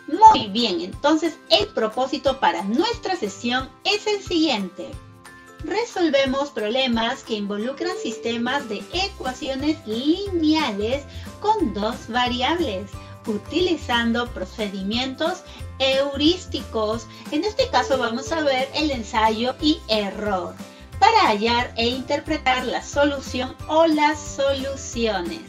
Muy bien, entonces el propósito para nuestra sesión es el siguiente. Resolvemos problemas que involucran sistemas de ecuaciones lineales con dos variables, utilizando procedimientos heurísticos. En este caso vamos a ver el ensayo y error para hallar e interpretar la solución o las soluciones.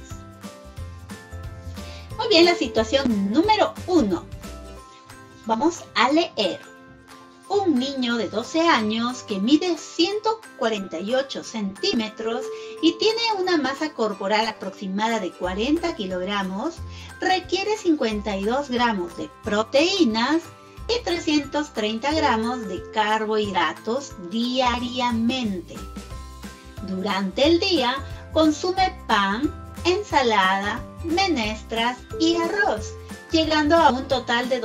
Muy bien, la situación número 1. Vamos a leer. Un niño de 12 años que mide 148 centímetros y tiene una masa corporal aproximada de 40 kilogramos, requiere 52 gramos de proteínas y 330 gramos de carbohidratos diariamente. Durante el día consume pan, ensalada, menestras y arroz, llegando a un total de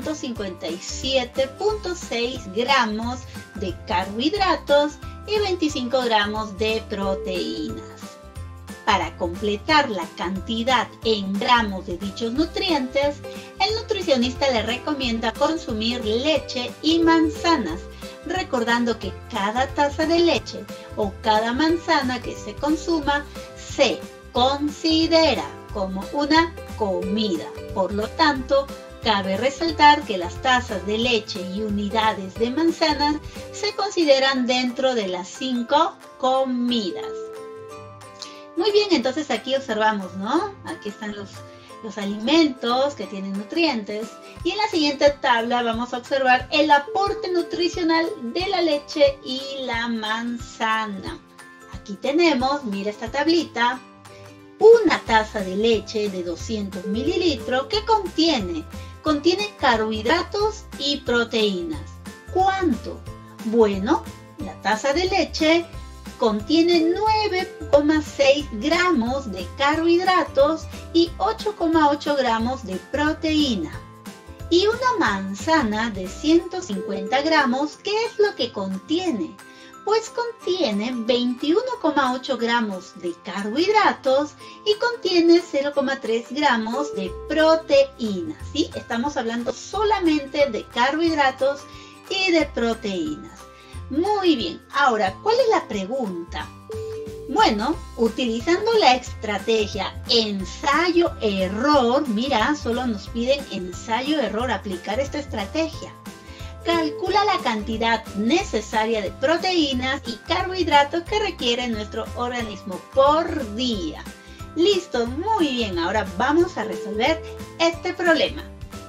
257.6 gramos de carbohidratos y 25 gramos de proteínas. Para completar la cantidad en gramos de dichos nutrientes, el nutricionista le recomienda consumir leche y manzanas, recordando que cada taza de leche o cada manzana que se consuma se considera como una comida. Por lo tanto, cabe resaltar que las tazas de leche y unidades de manzanas se consideran dentro de las 5 comidas. Muy bien, entonces aquí observamos, ¿no? Aquí están los alimentos que tienen nutrientes. Y en la siguiente tabla vamos a observar el aporte nutricional de la leche y la manzana. Aquí tenemos, mira esta tablita, una taza de leche de 200 mililitros que contiene carbohidratos y proteínas. ¿Cuánto? Bueno, la taza de leche contiene 9,6 gramos de carbohidratos y 8,8 gramos de proteína. Y una manzana de 150 gramos, ¿qué es lo que contiene? Pues contiene 21,8 gramos de carbohidratos y contiene 0,3 gramos de proteínas. ¿Sí? Estamos hablando solamente de carbohidratos y de proteínas. Muy bien, ahora, ¿cuál es la pregunta? Bueno, utilizando la estrategia ensayo-error, mira, solo nos piden ensayo-error, aplicar esta estrategia. Calcula la cantidad necesaria de proteínas y carbohidratos que requiere nuestro organismo por día. Listo, muy bien, ahora vamos a resolver este problema.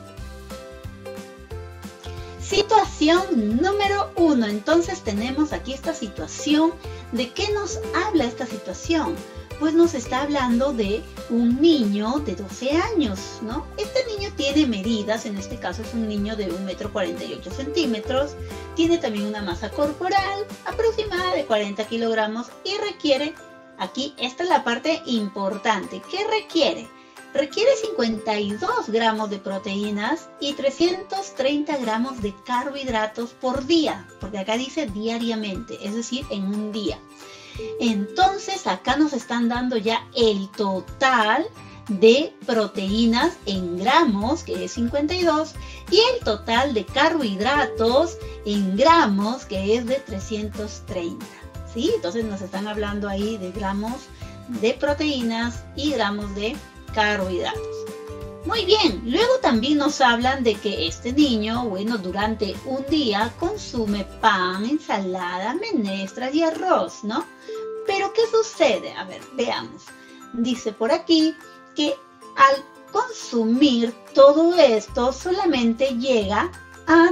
Situación número 1. Entonces tenemos aquí esta situación. ¿De qué nos habla esta situación? Pues nos está hablando de un niño de 12 años, ¿no? Este niño tiene medidas, en este caso es un niño de 1,48 m, tiene también una masa corporal aproximada de 40 kilogramos y requiere, aquí esta es la parte importante, ¿qué requiere? Requiere 52 gramos de proteínas y 330 gramos de carbohidratos por día, porque acá dice diariamente, es decir, en un día. Entonces acá nos están dando ya el total de proteínas en gramos, que es 52, y el total de carbohidratos en gramos, que es de 330. ¿Sí? Entonces nos están hablando ahí de gramos de proteínas y gramos de carbohidratos. Muy bien, luego también nos hablan de que este niño, bueno, durante un día consume pan, ensalada, menestras y arroz, ¿no? Pero ¿qué sucede? A ver, veamos. Dice por aquí que al consumir todo esto solamente llega a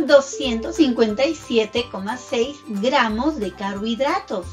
257,6 gramos de carbohidratos.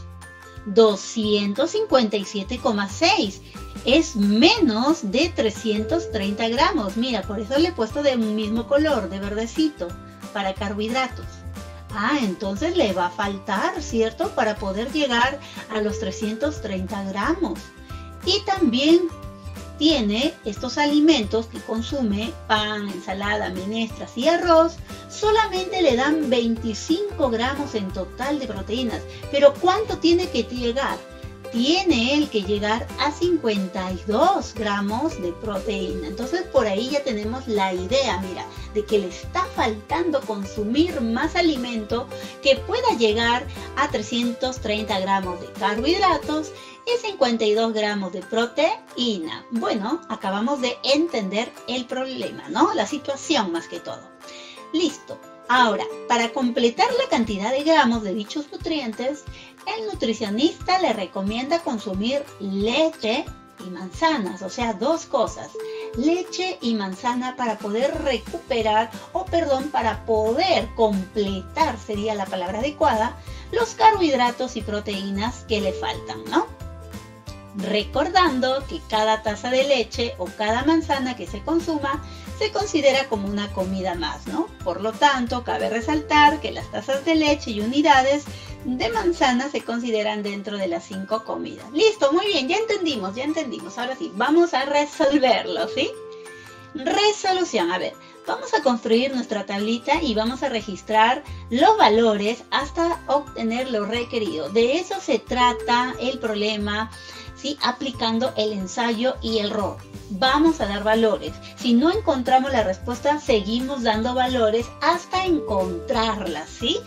257,6 es menos de 330 gramos. Mira, por eso le he puesto de un mismo color, de verdecito, para carbohidratos. Ah, entonces le va a faltar, ¿cierto? Para poder llegar a los 330 gramos. Y también tiene estos alimentos que consume, pan, ensalada, menestras y arroz, solamente le dan 25 gramos en total de proteínas. Pero ¿cuánto tiene que llegar? tiene él que llegar a 52 gramos de proteína. Entonces por ahí ya tenemos la idea, mira, de que le está faltando consumir más alimento que pueda llegar a 330 gramos de carbohidratos y 52 gramos de proteína. Bueno, acabamos de entender el problema, ¿no? La situación más que todo. Listo. Ahora, para completar la cantidad de gramos de dichos nutrientes, el nutricionista le recomienda consumir leche y manzanas, o sea, dos cosas, leche y manzana para poder recuperar, para poder completar, sería la palabra adecuada, los carbohidratos y proteínas que le faltan, ¿no? Recordando que cada taza de leche o cada manzana que se consuma se considera como una comida más, ¿no? Por lo tanto, cabe resaltar que las tazas de leche y unidades de manzana se consideran dentro de las 5 comidas. Listo, muy bien, ya entendimos. Ahora sí, vamos a resolverlo, ¿sí? Resolución, a ver, vamos a construir nuestra tablita y vamos a registrar los valores hasta obtener lo requerido. De eso se trata el problema, ¿sí? Aplicando el ensayo y el error. Vamos a dar valores. Si no encontramos la respuesta, seguimos dando valores hasta encontrarla, ¿sí?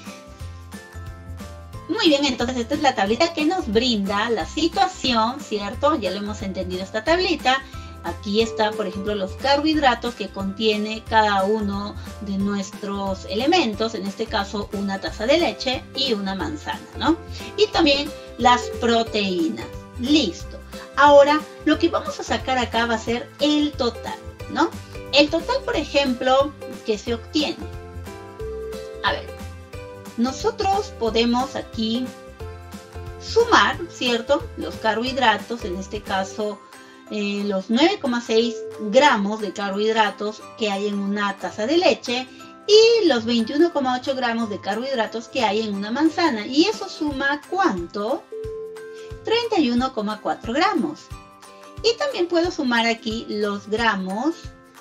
Muy bien, entonces esta es la tablita que nos brinda la situación, ¿cierto? Ya lo hemos entendido esta tablita. Aquí está, por ejemplo, los carbohidratos que contiene cada uno de nuestros elementos, en este caso una taza de leche y una manzana, ¿no? Y también las proteínas. Listo. Ahora, lo que vamos a sacar acá va a ser el total, ¿no? El total, por ejemplo, que se obtiene. A ver, nosotros podemos aquí sumar, ¿cierto? Los carbohidratos, en este caso, los 9,6 gramos de carbohidratos que hay en una taza de leche y los 21,8 gramos de carbohidratos que hay en una manzana. Y eso suma, ¿cuánto? 31,4 gramos. Y también puedo sumar aquí los gramos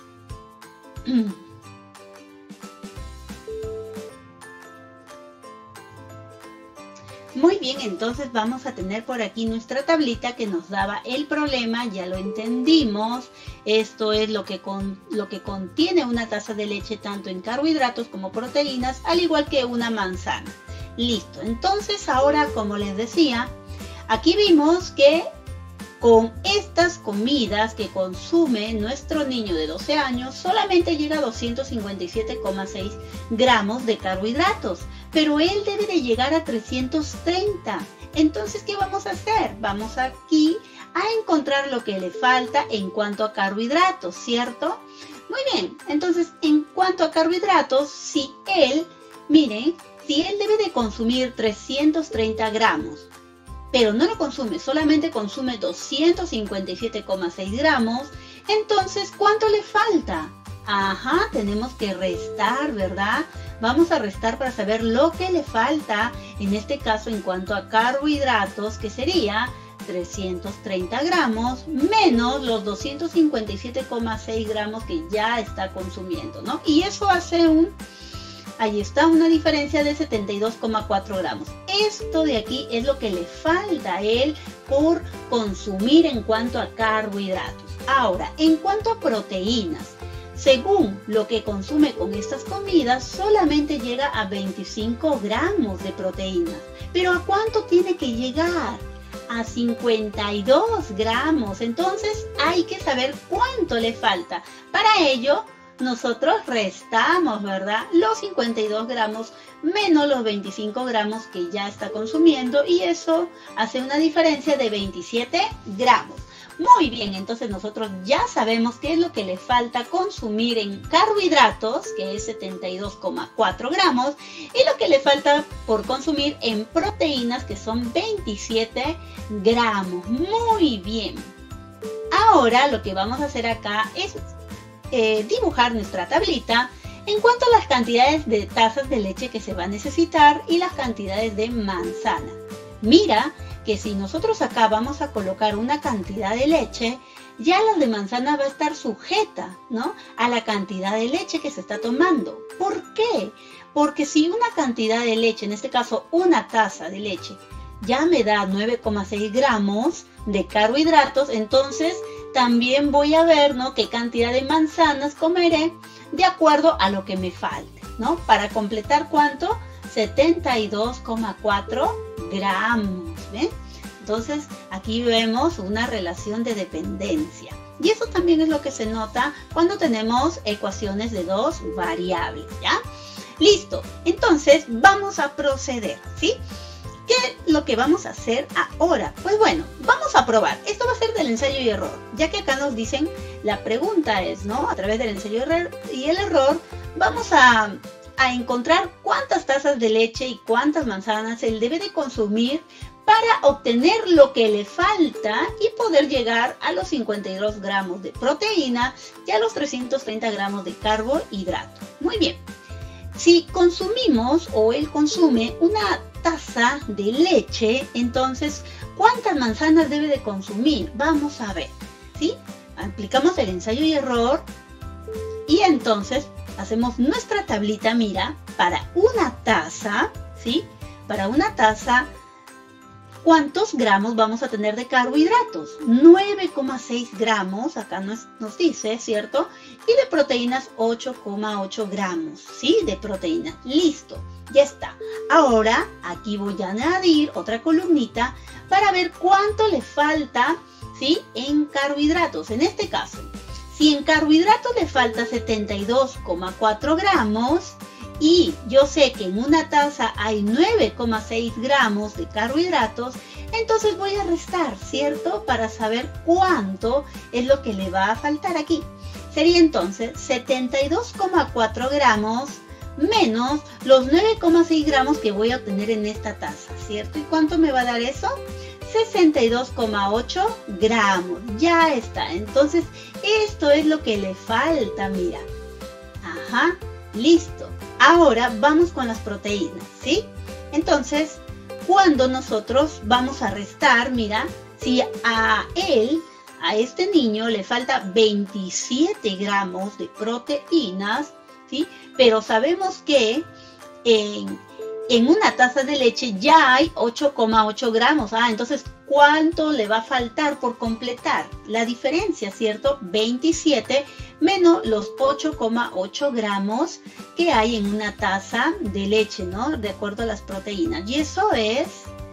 Muy bien, entonces vamos a tener por aquí nuestra tablita que nos daba el problema, ya lo entendimos. Esto es lo que contiene una taza de leche tanto en carbohidratos como proteínas, al igual que una manzana. Listo, entonces ahora, como les decía, aquí vimos que con estas comidas que consume nuestro niño de 12 años, solamente llega a 257,6 gramos de carbohidratos, pero él debe de llegar a 330. Entonces, ¿qué vamos a hacer? Vamos aquí a encontrar lo que le falta en cuanto a carbohidratos, ¿cierto? Muy bien, entonces, en cuanto a carbohidratos, si él debe de consumir 330 gramos, pero no lo consume, solamente consume 257,6 gramos, entonces, ¿cuánto le falta? Ajá, tenemos que restar, ¿verdad? Vamos a restar para saber lo que le falta, en este caso, en cuanto a carbohidratos, que sería 330 gramos menos los 257,6 gramos que ya está consumiendo, ¿no? Y eso hace ahí está, una diferencia de 72,4 gramos. Esto de aquí es lo que le falta a él por consumir en cuanto a carbohidratos. Ahora, en cuanto a proteínas, según lo que consume con estas comidas, solamente llega a 25 gramos de proteínas. ¿Pero a cuánto tiene que llegar? A 52 gramos. Entonces, hay que saber cuánto le falta. Para ello, nosotros restamos, ¿verdad? Los 52 gramos menos los 25 gramos que ya está consumiendo y eso hace una diferencia de 27 gramos. Muy bien, entonces nosotros ya sabemos qué es lo que le falta consumir en carbohidratos, que es 72,4 gramos, y lo que le falta por consumir en proteínas, que son 27 gramos. Muy bien. Ahora lo que vamos a hacer acá es dibujar nuestra tablita en cuanto a las cantidades de tazas de leche que se va a necesitar y las cantidades de manzana. Mira que si nosotros acá vamos a colocar una cantidad de leche, ya la de manzana va a estar sujeta, ¿no?, a la cantidad de leche que se está tomando. ¿Por qué? Porque si una cantidad de leche, en este caso una taza de leche, ya me da 9,6 gramos de carbohidratos, entonces también voy a ver, ¿no?, qué cantidad de manzanas comeré de acuerdo a lo que me falte, ¿no? Para completar, ¿cuánto? 72,4 gramos, ¿ven? Entonces, aquí vemos una relación de dependencia. Y eso también es lo que se nota cuando tenemos ecuaciones de dos variables, ¿ya? Listo. Entonces, vamos a proceder, ¿sí? ¿Qué es lo que vamos a hacer ahora? Pues bueno, vamos a probar. Esto va a ser del ensayo y error, ya que acá nos dicen, la pregunta es, ¿no? A través del ensayo y el error, vamos a encontrar cuántas tazas de leche y cuántas manzanas él debe de consumir para obtener lo que le falta y poder llegar a los 52 gramos de proteína y a los 330 gramos de carbohidrato. Muy bien. Si consumimos o él consume una taza de leche, entonces, ¿cuántas manzanas debe de consumir? Vamos a ver, ¿sí? Aplicamos el ensayo y error y entonces hacemos nuestra tablita, mira, para una taza, ¿sí? Para una taza, ¿cuántos gramos vamos a tener de carbohidratos? 9,6 gramos, acá nos dice, ¿cierto? Y de proteínas 8,8 gramos, ¿sí? De proteína. Listo, ya está. Ahora aquí voy a añadir otra columnita para ver cuánto le falta, ¿sí?, en carbohidratos. En este caso, si en carbohidratos le falta 72,4 gramos, y yo sé que en una taza hay 9,6 gramos de carbohidratos, entonces voy a restar, ¿cierto? Para saber cuánto es lo que le va a faltar aquí. Sería entonces 72,4 gramos menos los 9,6 gramos que voy a obtener en esta taza, ¿cierto? ¿Y cuánto me va a dar eso? 62,8 gramos. Ya está. Entonces, esto es lo que le falta, mira. Ajá, listo. Ahora vamos con las proteínas, ¿sí? Entonces, cuando nosotros vamos a restar, mira, si a este niño le falta 27 gramos de proteínas, ¿sí? Pero sabemos que en una taza de leche ya hay 8,8 gramos. Entonces, ¿cuánto le va a faltar por completar? La diferencia, ¿cierto? 27 menos los 8,8 gramos que hay en una taza de leche, ¿no? De acuerdo a las proteínas. Y eso es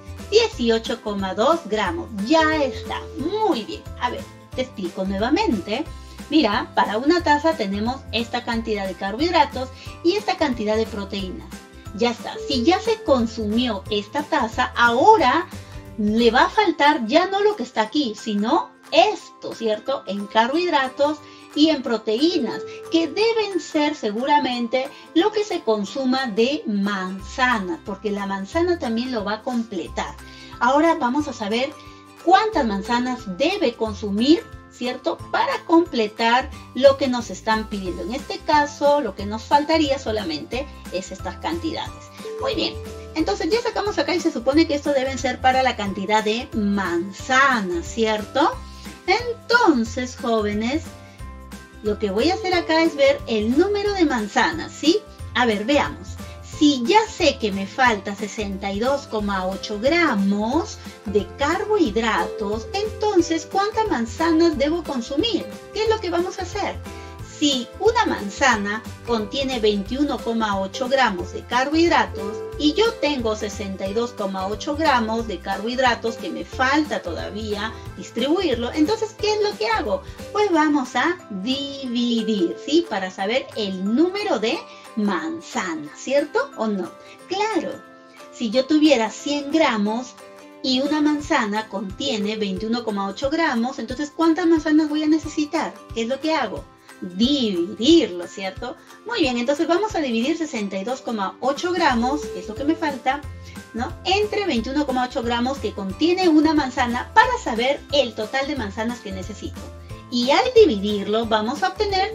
18,2 gramos. Ya está. Muy bien. A ver, te explico nuevamente. Mira, para una taza tenemos esta cantidad de carbohidratos y esta cantidad de proteínas. Ya está. Si ya se consumió esta taza, ahora le va a faltar ya no lo que está aquí, sino esto, ¿cierto? En carbohidratos y en proteínas, que deben ser seguramente lo que se consuma de manzana, porque la manzana también lo va a completar. Ahora vamos a saber cuántas manzanas debe consumir, ¿cierto?, para completar lo que nos están pidiendo. En este caso, lo que nos faltaría solamente es estas cantidades. Muy bien, entonces ya sacamos acá y se supone que esto deben ser para la cantidad de manzanas, ¿cierto? Entonces, jóvenes, lo que voy a hacer acá es ver el número de manzanas, ¿sí? A ver, veamos. Si ya sé que me falta 62,8 gramos de carbohidratos, entonces, ¿cuántas manzanas debo consumir? ¿Qué es lo que vamos a hacer? Si una manzana contiene 21,8 gramos de carbohidratos y yo tengo 62,8 gramos de carbohidratos que me falta todavía distribuirlo, entonces, ¿qué es lo que hago? Pues vamos a dividir, ¿sí? Para saber el número de manzanas, ¿cierto o no? Claro, si yo tuviera 100 gramos y una manzana contiene 21,8 gramos, entonces, ¿cuántas manzanas voy a necesitar? ¿Qué es lo que hago? Dividirlo, ¿cierto? Muy bien, entonces vamos a dividir 62,8 gramos, que es lo que me falta, ¿no?, entre 21,8 gramos que contiene una manzana para saber el total de manzanas que necesito. Y al dividirlo vamos a obtener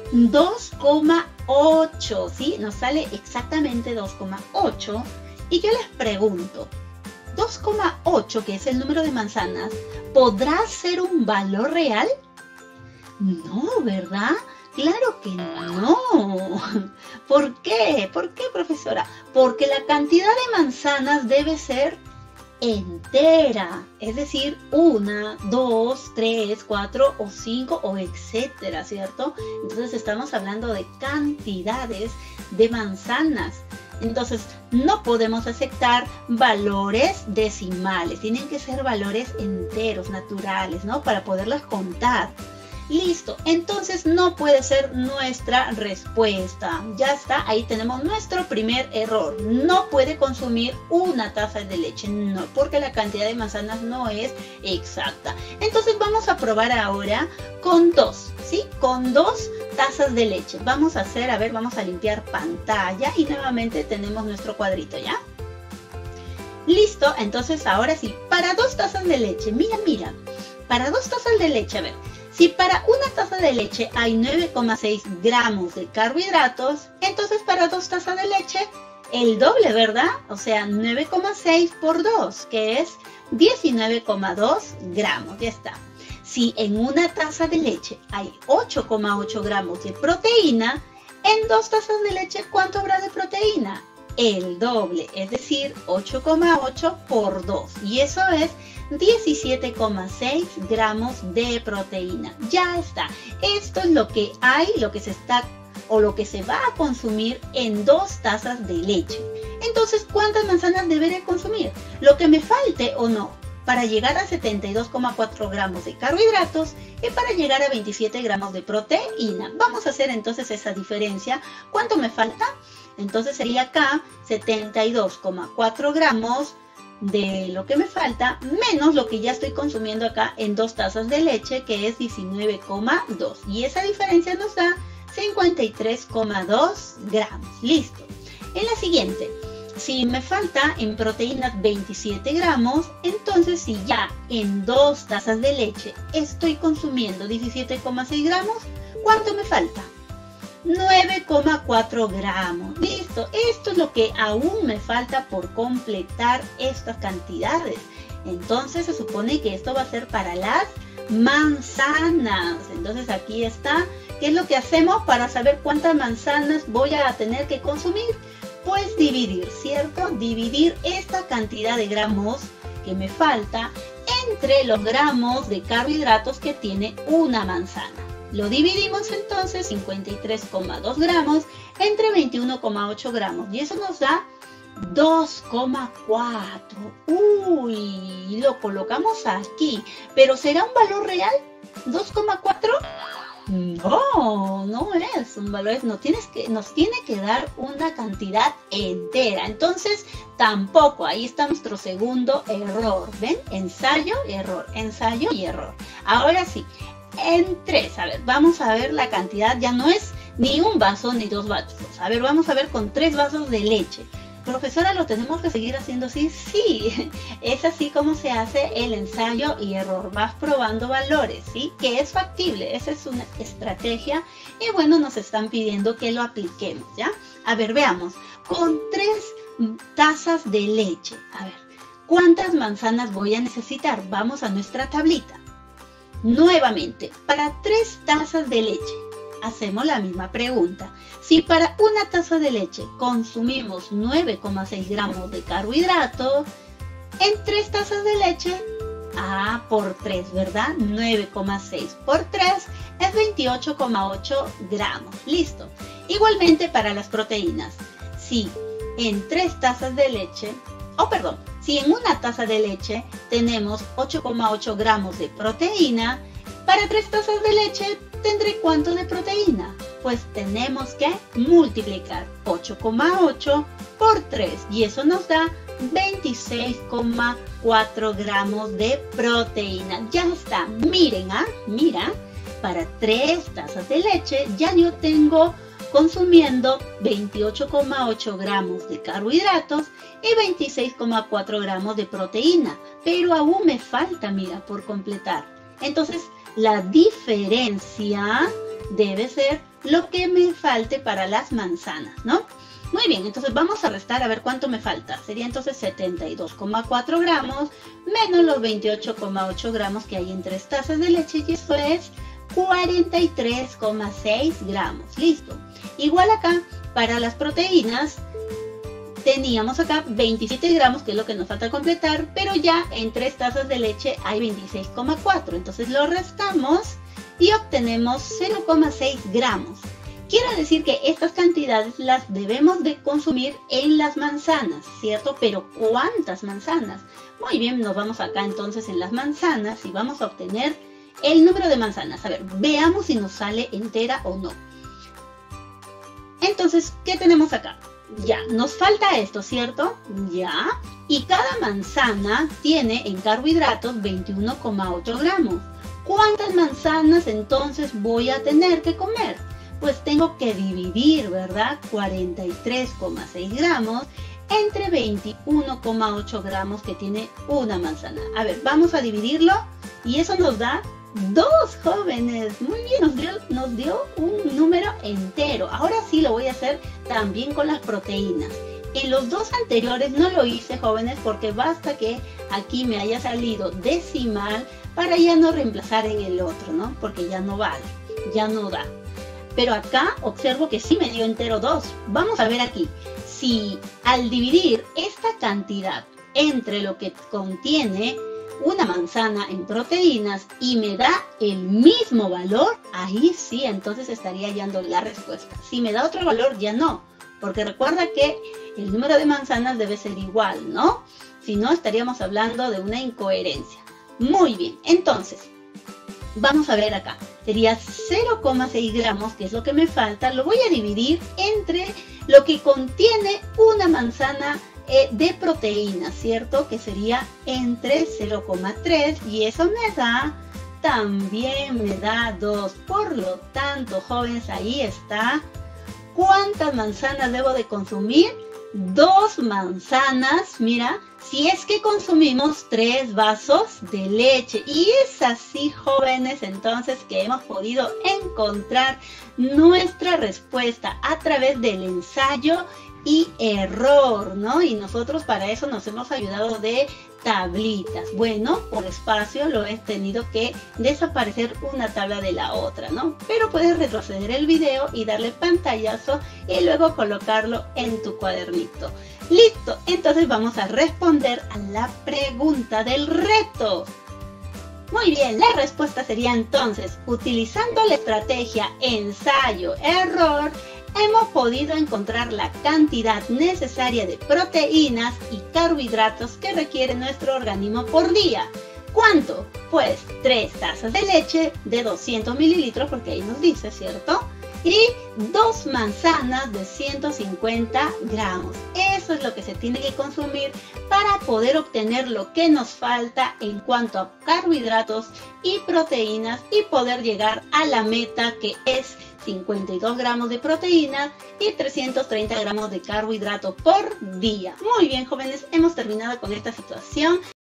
2,8, ¿sí? Nos sale exactamente 2,8. Y yo les pregunto, 2,8, que es el número de manzanas, ¿podrá ser un valor real? No, ¿verdad? Claro que no. ¿Por qué? ¿Por qué, profesora? Porque la cantidad de manzanas debe ser entera, es decir, 1, 2, 3, 4 o 5 o etcétera, ¿cierto? Entonces estamos hablando de cantidades de manzanas. Entonces no podemos aceptar valores decimales, tienen que ser valores enteros, naturales, ¿no? Para poderlas contar. Listo, entonces no puede ser nuestra respuesta. Ya está, ahí tenemos nuestro primer error. No puede consumir una taza de leche, no, porque la cantidad de manzanas no es exacta. Entonces vamos a probar ahora con 2, ¿sí? Con 2 tazas de leche. Vamos a hacer, a ver, vamos a limpiar pantalla y nuevamente tenemos nuestro cuadrito, ¿ya? Listo, entonces ahora sí, para 2 tazas de leche, mira, para 2 tazas de leche, a ver. Si para una taza de leche hay 9,6 gramos de carbohidratos, entonces para 2 tazas de leche, el doble, ¿verdad? O sea, 9,6 por 2, que es 19,2 gramos, ya está. Si en una taza de leche hay 8,8 gramos de proteína, en 2 tazas de leche, ¿cuánto habrá de proteína? El doble, es decir, 8,8 por 2, y eso es 17,6 gramos de proteína. Ya está. Esto es lo que hay, lo que se está o lo que se va a consumir en 2 tazas de leche. Entonces, ¿cuántas manzanas deberé consumir? Lo que me falte o no, para llegar a 72,4 gramos de carbohidratos y para llegar a 27 gramos de proteína. Vamos a hacer entonces esa diferencia. ¿Cuánto me falta? Entonces sería acá 72,4 gramos de lo que me falta, menos lo que ya estoy consumiendo acá en 2 tazas de leche, que es 19,2. Y esa diferencia nos da 53,2 gramos. Listo. En la siguiente, si me falta en proteínas 27 gramos, entonces si ya en 2 tazas de leche estoy consumiendo 17,6 gramos, ¿cuánto me falta? 9,4 gramos. Listo, esto es lo que aún me falta por completar estas cantidades. Entonces se supone que esto va a ser para las manzanas. Entonces aquí está. ¿Qué es lo que hacemos para saber cuántas manzanas voy a tener que consumir? Pues dividir, ¿cierto? Dividir esta cantidad de gramos que me falta entre los gramos de carbohidratos que tiene una manzana. Lo dividimos entonces 53,2 gramos entre 21,8 gramos y eso nos da 2,4. Uy, lo colocamos aquí. ¿Pero será un valor real? ¿2,4? No, no es un valor, nos tiene que dar una cantidad entera. Entonces, tampoco, ahí está nuestro segundo error. ¿Ven? Ensayo y error. Ahora sí. En 3, a ver, vamos a ver la cantidad, ya no es ni un vaso ni 2 vasos. A ver, vamos a ver con 3 vasos de leche. Profesora, ¿lo tenemos que seguir haciendo así? Sí, es así como se hace el ensayo y error. Vas probando valores, ¿sí? Que es factible, esa es una estrategia. Y bueno, nos están pidiendo que lo apliquemos, ¿ya? A ver, veamos, con 3 tazas de leche, a ver, ¿cuántas manzanas voy a necesitar? Vamos a nuestra tablita. Nuevamente, para 3 tazas de leche, hacemos la misma pregunta. Si para una taza de leche consumimos 9,6 gramos de carbohidratos, en 3 tazas de leche, por 3, ¿verdad? 9,6 por 3 es 28,8 gramos. Listo. Igualmente para las proteínas. Si en 3 tazas de leche, si en una taza de leche tenemos 8,8 gramos de proteína, para 3 tazas de leche tendré ¿cuánto de proteína? Pues tenemos que multiplicar 8,8 por 3 y eso nos da 26,4 gramos de proteína. Ya está, miren, mira, para 3 tazas de leche ya yo tengo consumiendo 28,8 gramos de carbohidratos y 26,4 gramos de proteína, pero aún me falta, mira, por completar. Entonces, la diferencia debe ser lo que me falte para las manzanas, ¿no? Muy bien, entonces vamos a restar a ver cuánto me falta. Sería entonces 72,4 gramos menos los 28,8 gramos que hay en 3 tazas de leche y eso es 43,6 gramos. Listo. Igual acá, para las proteínas, teníamos acá 27 gramos, que es lo que nos falta completar, pero ya en 3 tazas de leche hay 26,4. Entonces lo restamos y obtenemos 0,6 gramos. Quiere decir que estas cantidades las debemos de consumir en las manzanas, ¿cierto? Pero ¿cuántas manzanas? Muy bien, nos vamos acá entonces en las manzanas y vamos a obtener el número de manzanas. A ver, veamos si nos sale entera o no. Entonces, ¿qué tenemos acá? Ya, nos falta esto, ¿cierto? Ya. Y cada manzana tiene en carbohidratos 21,8 gramos. ¿Cuántas manzanas entonces voy a tener que comer? Pues tengo que dividir, ¿verdad? 43,6 gramos entre 21,8 gramos que tiene una manzana. A ver, vamos a dividirlo y eso nos da 2, jóvenes. Muy bien, nos dio un número entero. Ahora sí lo voy a hacer también con las proteínas. En los 2 anteriores no lo hice, jóvenes, porque basta que aquí me haya salido decimal para ya no reemplazar en el otro, ¿no? Porque ya no vale, ya no da. Pero acá observo que sí me dio entero 2. Vamos a ver aquí. Si al dividir esta cantidad entre lo que contiene una manzana en proteínas y me da el mismo valor, ahí sí, entonces estaría hallando la respuesta. Si me da otro valor, ya no. Porque recuerda que el número de manzanas debe ser igual, ¿no? Si no, estaríamos hablando de una incoherencia. Muy bien, entonces, vamos a ver acá. Sería 0,6 gramos, que es lo que me falta. Lo voy a dividir entre lo que contiene una manzana de proteína, ¿cierto? Que sería entre 0,3 y eso también me da 2. Por lo tanto, jóvenes, ahí está. ¿Cuántas manzanas debo de consumir? 2 manzanas, mira, si es que consumimos 3 vasos de leche. Y es así, jóvenes, entonces que hemos podido encontrar nuestra respuesta a través del ensayo y error, ¿no? Y nosotros para eso nos hemos ayudado de tablitas. Bueno, por espacio lo he tenido que desaparecer una tabla de la otra, ¿no? Pero puedes retroceder el video y darle pantallazo y luego colocarlo en tu cuadernito. Listo, entonces vamos a responder a la pregunta del reto. Muy bien, la respuesta sería entonces, utilizando la estrategia ensayo-error, hemos podido encontrar la cantidad necesaria de proteínas y carbohidratos que requiere nuestro organismo por día. ¿Cuánto? Pues 3 tazas de leche de 200 mililitros, porque ahí nos dice, ¿cierto? Y 2 manzanas de 150 gramos. Eso es lo que se tiene que consumir para poder obtener lo que nos falta en cuanto a carbohidratos y proteínas y poder llegar a la meta, que es 52 gramos de proteína y 330 gramos de carbohidratos por día. Muy bien, jóvenes, hemos terminado con esta situación.